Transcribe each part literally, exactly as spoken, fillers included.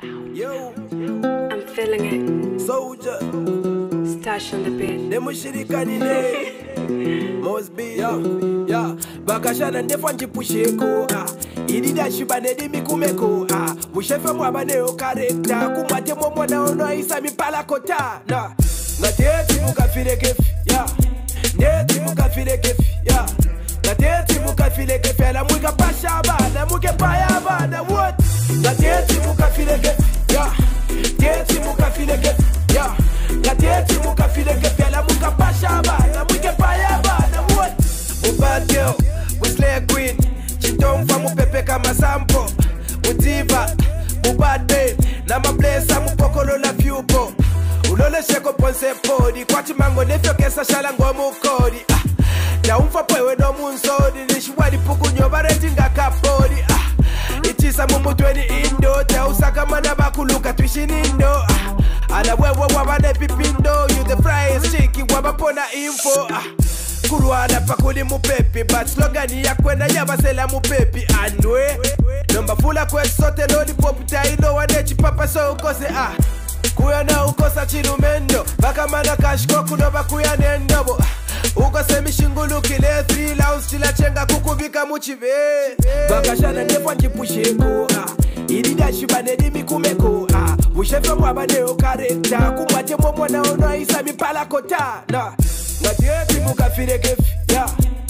Yo, I'm feeling it. soldier, Stash on the bed. demo shirikanine. Must be yo, yeah. Bakashana ndefanji pusheko. Ah, idida shibane di mikumeko. Ah, bushefe mwabane o karekta. Kumate momo na ono isa mi pala kota. Na, ngateti mukafile kefi. Yeah, neti mukafile kefi. Yeah, ngateti mukafile kefi. Ala muka pasha bana, muke paya bana. What? Ngateti mukafile kefi. Yeah, neti mukafile kefi. Yeah, ngateti mukafile kefi. Ala muka pasha bana, muke paya bana. What? Bad girl, we slay queen. Chitomfa mupepe kama sampo. Mutiva, mubad babe. Na mablesa mupokolo la pyupo. Ulole sheko ponse podi. Kwati mango nefyo kesa shalango mukodi. Ah, ya umfa pwewe no munsodi. Nishuwadi puku nyobareti nga kapodi. Ah, itisa mumu tweni indo. Te usaka mana bakuluka tuishinindo. Ah, ala wewe wabane pipindo. You the fryest chiki wabapona info. Ah, Kuruana pakuli mupepi, but slogani ya kwenda yabasela mupepi andwe Nomba fula kwe sote lodi popu taino wanechi papa so ukose ah Kuya na ukosa chinumendo, baka mana kashko kunoba kuya nendobo Ukose mishingulu kile three launds chila chenga kukubika muchive Baka shana nefwa njipusheko ah Idida shibane di mikumeko ah Bushefe mwabane okarekta, kumwate momo na ono isa mipala kota na Ngateti mukafile kefi, yeah.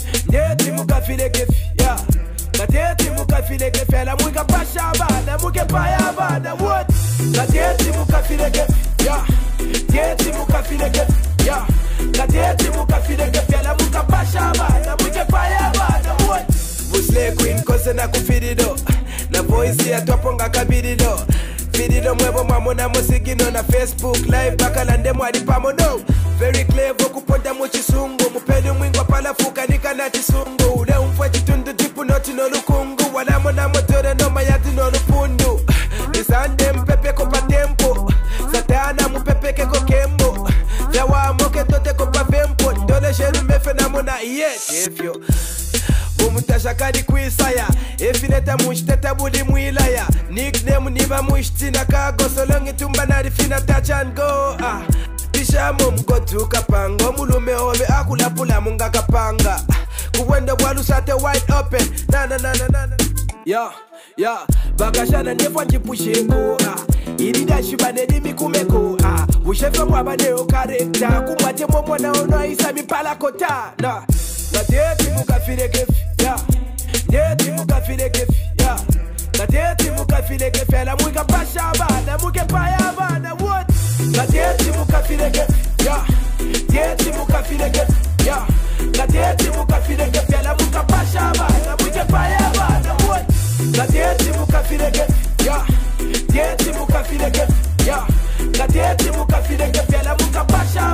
Neti mukafile kefi, yeah. Ngateti mukafile kefi, ala muka pasha bana, muke paya bana, what? Ngateti mukafile kefi, yeah. Neti mukafile kefi, yeah. Ngateti mukafile kefi, ala muka pasha bana, muke paya bana, what? Busle queen kose na kufidido, na voice ya toponga kabidido. Fidido mwebo mamona musigino na Facebook live bakalande mwadi pamono. Very clever kuponda muchisungu mupeni mwingwa pala fuka nika na chisungu ule umfwe chitundu tipu noti no lukungu wala mona motore no mayati no lupundu Nisande mpepe kopa tempo Satana mupepe keko kembo Yawa moke tote kopa vempo Dole shenu mefe na mona iye Chefyo Umutasha kadi kuisaya Efineta mushteta budi muilaya Nickname niba mushtina kago Solongi tumba narifina touch and go ah. Tishamo mkotu kapanga Mulume obe akulapula munga kapanga Kuwende walu sate wide open Na na na na na na Yeah, yeah Bagashana nefwa njipusheko ah. Idida shibane di mikumeko ah. Bushefe mwabane okarekta Kumwate momo na ono isa mipala kota Na, ngateti mukafile kefi Yeah, neti mukafile kefi Yeah, ngateti mukafile kefi Ala muka pasha bana, muke paya bana What? Ngateti mukafile kefi Yeah, neti mukafile kefi Yeah, ngateti mukafile kefi Ala muka pasha bana, muke paya bana What? Ngateti mukafile kefi Yeah, neti mukafile kefi Yeah, ngateti mukafile kefi Ala muka pasha